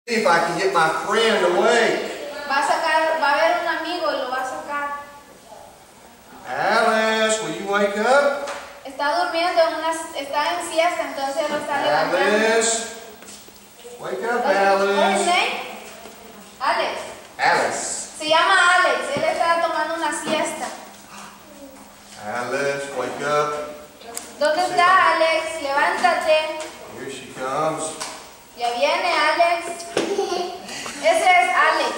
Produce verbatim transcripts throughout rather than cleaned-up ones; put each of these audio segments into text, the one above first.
if I can get my friend awake. Va a sacar, va a haber un amigo y lo va a sacar. Alice, will you wake up? Está durmiendo, en una, está en siesta, entonces lo está levantando. Alice, wake up, What's his Alice. name? Alex. Alice. Se llama Alex, él está tomando una siesta. Alice, wake up. ¿Dónde está Alex? Levántate. Here she comes. Ya viene Alex. Ese es Alex.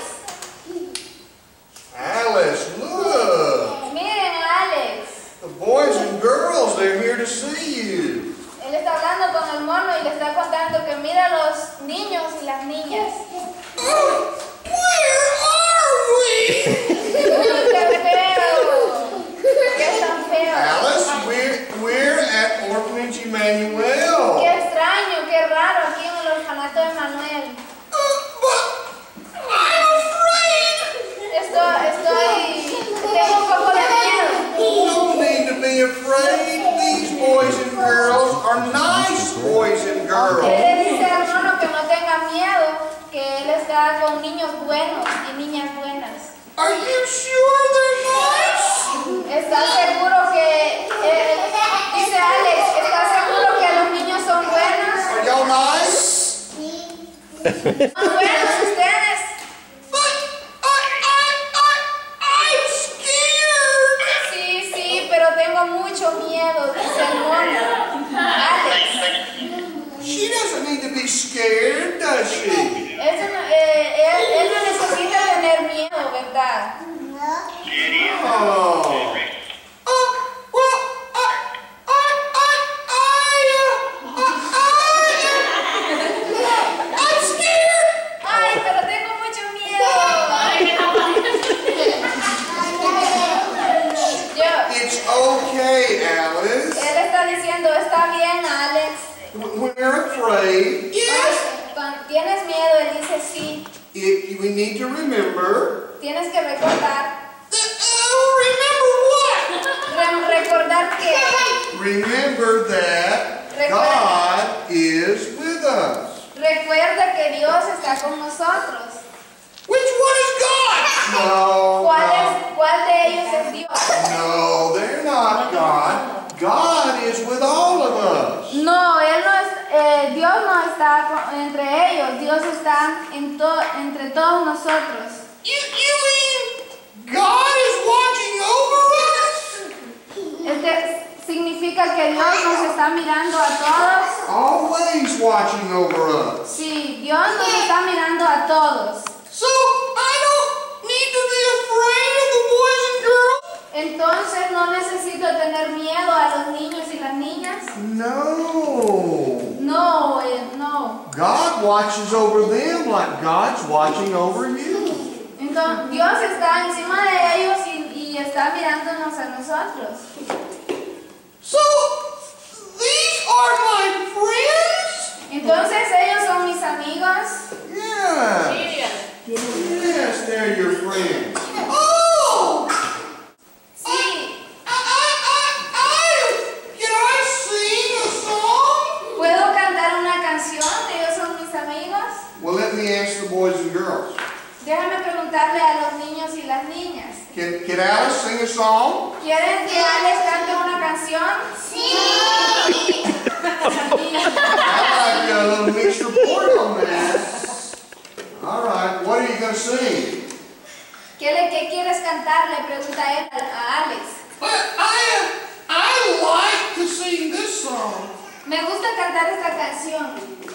Alice, look. Miren a Alex. The boys and girls, they're here to see you. Él está hablando con el mono y le está contando que mira a los niños y las niñas. Oh, where are we? ¡Qué feo! ¡Qué tan feo! Alice, we're, we're at Orphanage Emmanuel. ¡Qué extraño, qué raro aquí en el orfanato de Manuel! Uh, but I'm afraid. Estoy, estoy, tengo un poco de miedo. No need to be afraid. These boys and girls are nice boys and girls. Él le dice al mono que no tenga miedo, que él está con niños buenos y niñas buenas. Are you sure they're nice? ¿Estás seguro que, eh, dice Alex, ¿estás seguro que los niños son buenos? Are y'all nice? ¿Son buenos ustedes? But I, I, I, I'm scared. Sí, sí, pero tengo mucho miedo, dice el mono. Alex, She doesn't need to be scared, does she? eso no- eh, él, él no necesita tener miedo, ¿verdad? Oh. Oh, well, I, I, I, I, uh, I, I'm scared. Ay, pero tengo mucho miedo. Yo, It's okay, Alice. él está diciendo, está bien, Alex. We're afraid. Yes. Cuando tienes miedo, él dice sí. It, we need to remember. Tienes que recordar. Oh, remember what? Re- recordar que Remember that God is with us. recuerda que Dios está con nosotros. Which one is God? No. ¿Cuál, no. es, ¿Cuál de ellos es Dios? No, they're not God. God is with all of us. No, él no es, eh, Dios no está con- entre ellos. Dios está en to- entre todos nosotros. You, you mean God is watching over us? Este significa que Dios nos está mirando a todos. Always watching over us. Sí, Dios nos está mirando a todos. So I don't need to be afraid of the boys and girls? Entonces no necesito tener miedo a los niños y las niñas. No. No, eh, no. God watches over them like God's watching over you. Entonces Dios está encima de ellos y, y está mirándonos a nosotros. So these are my friends? Entonces ellos son mis amigos. Yes. Yes, they're your friends. Oh! Sí. I, I, I, I, can I sing a song? ¿Puedo cantar una canción? Ellos son mis amigos. Well, let me ask the boys and girls. Déjame preguntarle a los niños y las niñas. Can, can Alice sing a song? ¿Quieren que Alex cante una canción? Sí. I'd like a little mixed report on that. All right, what are you going to sing? ¿Qué, le, ¿Qué quieres cantar? Le pregunta él a, a Alex. Well, I, I like to sing this song. Me gusta cantar esta canción.